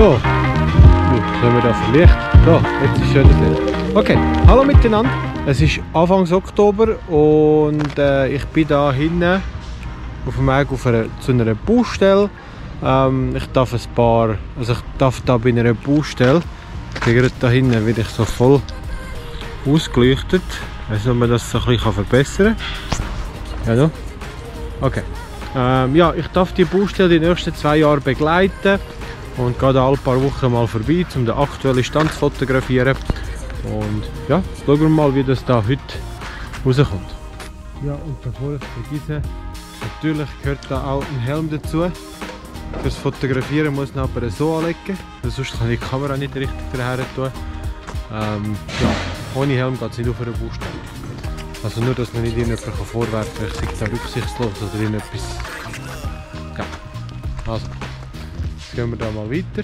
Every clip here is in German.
So, jetzt haben wir das Licht. So, jetzt ist schönes Licht. Okay, hallo miteinander. Es ist Anfang Oktober und ich bin da hinten auf dem Weg zu einer Baustelle. Ich darf da bei einer Baustelle. Gerade da hinten werde ich so voll ausgeleuchtet. Ich weiß nicht, ob man das so ein bisschen verbessern kann. Ja, no? Okay. Ja, ich darf die Baustelle die nächsten 2 Jahre begleiten und gehe da alle paar Wochen mal vorbei, um den aktuellen Stand zu fotografieren. Und ja, jetzt schauen wir mal, wie das da heute rauskommt. Ja, und bevor ich vergesse, natürlich gehört da auch ein Helm dazu. Fürs Fotografieren muss man aber so anlegen, sonst kann ich die Kamera nicht richtig daher tun. Ja, ohne Helm geht es nicht auf einer Baustelle. Also nur, dass man nicht irgendjemanden vorwerfen kann, ich sei da rücksichtslos oder irgendetwas. Ja. Also, jetzt gehen wir da mal weiter.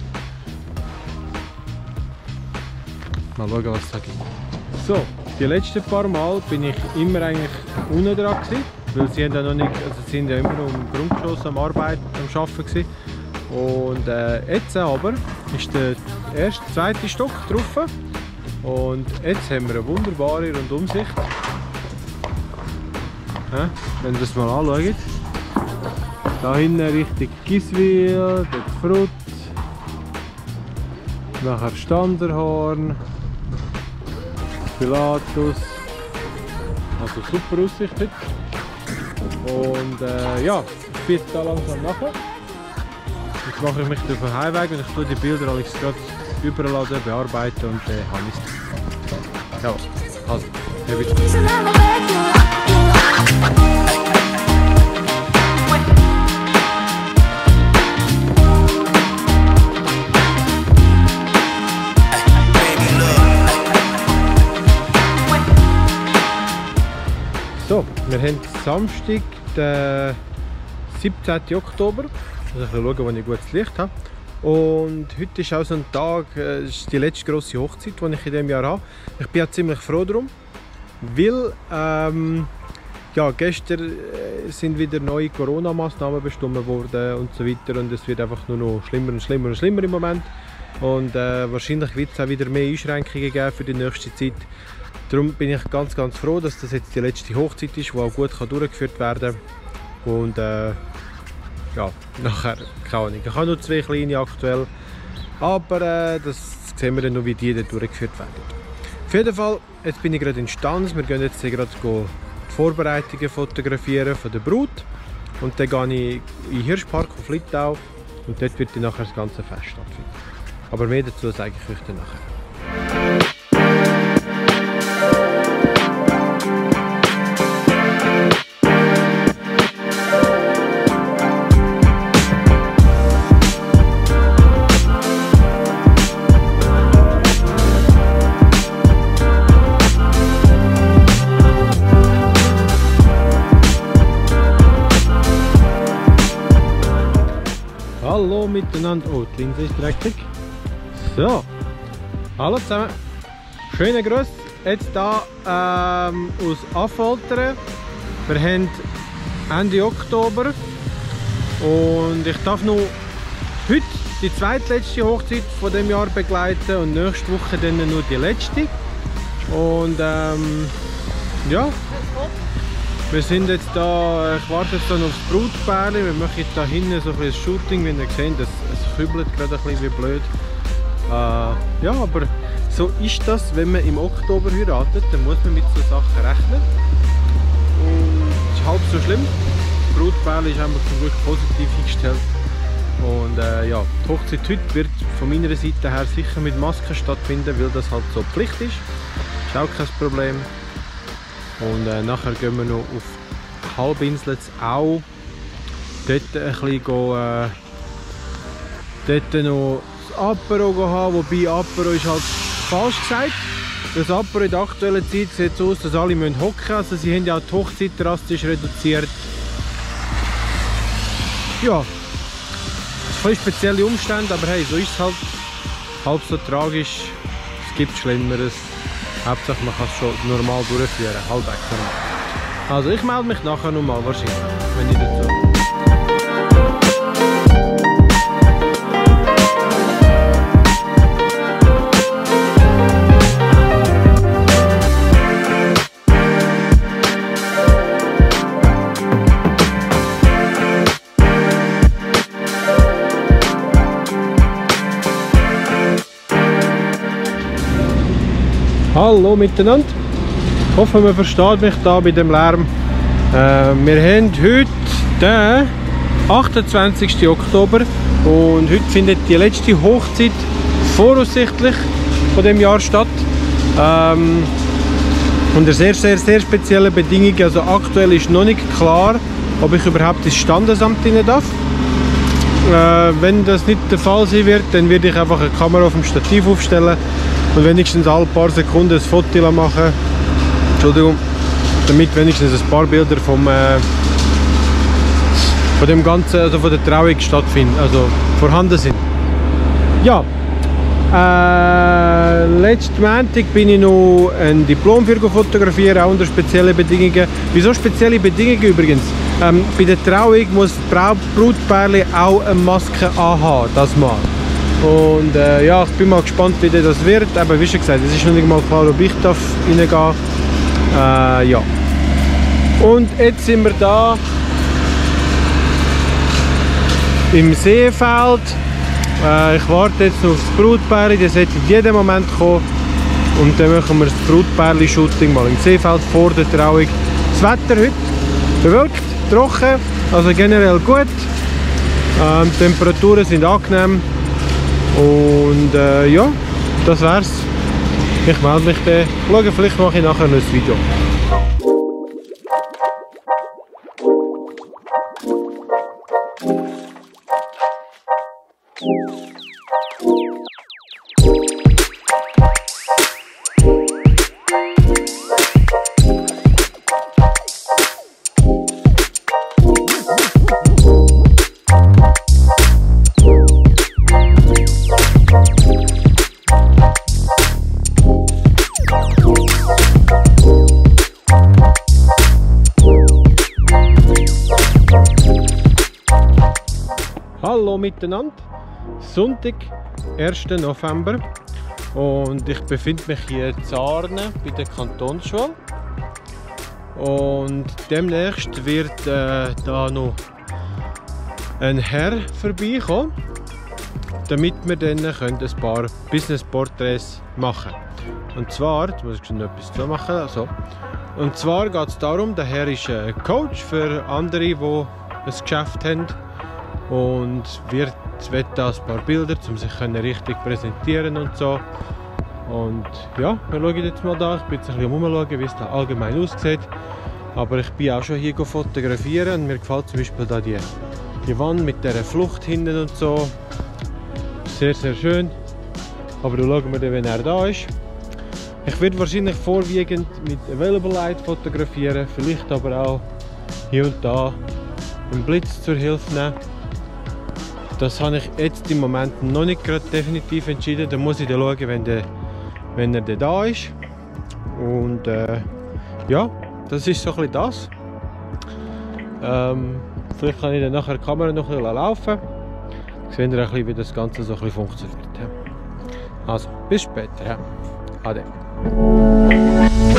Mal schauen, was es da gibt. So, die letzten paar Mal bin ich immer eigentlich unten dran gewesen, weil sie haben ja noch nicht, also sie sind ja immer noch im Grundgeschoss am Arbeiten gewesen. Und jetzt aber ist der zweite Stock drauf. Und jetzt haben wir eine wunderbare Rundumsicht. Ja, wenn ihr das mal anschaut. Da hinten Richtung Giswil, dort Frut, nachher Standerhorn, Pilatus. Also super Aussicht heute. Und ja, ich bin jetzt da langsam nachher. Jetzt mache ich mich auf den Heimweg und ich tue die Bilder alles gerade überladen, bearbeiten und habe ich es. Ja, also, hier wieder. So, wir haben Samstag, den 17. Oktober. Also schauen, wo ich gutes Licht habe. Und heute ist auch so ein Tag, das ist die letzte grosse Hochzeit, die ich in diesem Jahr habe. Ich bin auch ziemlich froh darum, weil ja, gestern sind wieder neue Corona-Massnahmen bestimmt worden und so weiter. Und es wird einfach nur noch schlimmer und schlimmer und schlimmer im Moment. Und wahrscheinlich wird es auch wieder mehr Einschränkungen geben für die nächste Zeit. Darum bin ich ganz, ganz froh, dass das jetzt die letzte Hochzeit ist, die auch gut durchgeführt werden kann. Und ja, nachher, keine Ahnung. Ich habe nur 2 kleine aktuell, aber das sehen wir dann noch, wie die dann durchgeführt werden. Auf jeden Fall, jetzt bin ich gerade in Stanz. Wir gehen jetzt gerade die Vorbereitungen fotografieren von der Brut. Und dann gehe ich in den Hirschpark auf Litau und dort wird dann nachher das ganze Fest stattfinden. Aber mehr dazu sage ich euch dann nachher. Hallo miteinander. Oh, die Linse ist dreckig. So, hallo zusammen. Schönen Gruß. Jetzt hier aus Affoltern. Wir haben Ende Oktober und ich darf noch heute die zweitletzte Hochzeit von dem Jahr begleiten und nächste Woche dann nur die letzte. Und ja. Wir sind jetzt da, ich warte jetzt dann aufs Brutpärchen. Wir machen jetzt da hinten so ein Shooting, wie ihr seht, es kübelt gerade ein bisschen wie blöd. Ja, aber so ist das, wenn man im Oktober heiratet, dann muss man mit so Sachen rechnen. Und es ist halb so schlimm. Das Brutpärchen ist einfach zum Glück positiv eingestellt. Und ja, die Hochzeit heute wird von meiner Seite her sicher mit Maske stattfinden, weil das halt so Pflicht ist. Ist auch kein Problem. Und nachher gehen wir noch auf die Halbinsel auch. Dort ein bisschen dort noch das Apero haben, wobei Apero ist halt falsch gesagt. Das Apero in der aktuellen Zeit sieht so aus, dass alle hocken müssen. Also sie haben ja auch die Hochzeit drastisch reduziert. Ja, das sind spezielle Umstände, aber hey, so ist es halt. Halb so tragisch. Es gibt Schlimmeres. Hauptsache man kann es schon normal durchführen, halbwegs normal. Also ich melde mich nachher nochmal wahrscheinlich, wenn ich dazu. Hallo miteinander. Ich hoffe, man versteht mich da bei dem Lärm. Wir haben heute den 28. Oktober und heute findet die letzte Hochzeit voraussichtlich von dem Jahr statt. Unter sehr speziellen Bedingungen. Also aktuell ist noch nicht klar, ob ich überhaupt ins Standesamt rein darf. Wenn das nicht der Fall sein wird, dann werde ich einfach eine Kamera auf dem Stativ aufstellen und wenigstens alle paar Sekunden ein Foto machen. Entschuldigung, damit wenigstens ein paar Bilder von dem Ganzen, also von der Trauung stattfinden, also vorhanden sind. Ja, letzten Montag bin ich noch ein Diplom für fotografieren, auch unter speziellen Bedingungen. Wieso spezielle Bedingungen übrigens? Bei der Trauung muss das Brautpaar auch eine Maske anhaben, das Mal. Und ja, ich bin mal gespannt, wie das wird. Aber wie schon gesagt, es ist noch nicht mal klar, ob ich reingehen darf. Ja. Und jetzt sind wir da im Seefeld. Ich warte jetzt noch auf das Brautpaar, das sollte in jedem Moment kommen. Und dann machen wir das Brautpaar-Shooting mal im Seefeld vor der Trauung. Das Wetter heute bewölkt, trocken, also generell gut. Die Temperaturen sind angenehm. Und ja, das wär's. Ich melde mich dann. Schauen, vielleicht mache ich nachher noch ein Video. Hallo miteinander, Sonntag, 1. November und ich befinde mich hier in Zarne bei der Kantonsschule und demnächst wird da noch ein Herr vorbeikommen, damit wir dann ein paar Business-Porträts machen können. Und zwar, jetzt muss ich schon etwas zu machen, also. Und zwar geht es darum, der Herr ist ein Coach für andere, die ein Geschäft haben. Und wird da ein paar Bilder, um sich richtig präsentieren und so. Und ja, wir schauen jetzt mal da. Ich bin jetzt ein bisschen umschauen, wie es da allgemein aussieht. Aber ich bin auch schon hier fotografieren und mir gefällt zum Beispiel da die Wand mit dieser Flucht hinten und so. Sehr schön. Aber da schauen wir dann, wenn er da ist. Ich werde wahrscheinlich vorwiegend mit Available Light fotografieren, vielleicht aber auch hier und da einen Blitz zur Hilfe nehmen. Das habe ich jetzt im Moment noch nicht gerade definitiv entschieden. Da muss ich dann schauen, wenn er dann da ist. Und ja, das ist so ein bisschen das. Vielleicht kann ich dann nachher die Kamera noch ein bisschen laufen. Dann sehen wir ein bisschen, wie das Ganze so ein bisschen funktioniert. Also, bis später. Ade.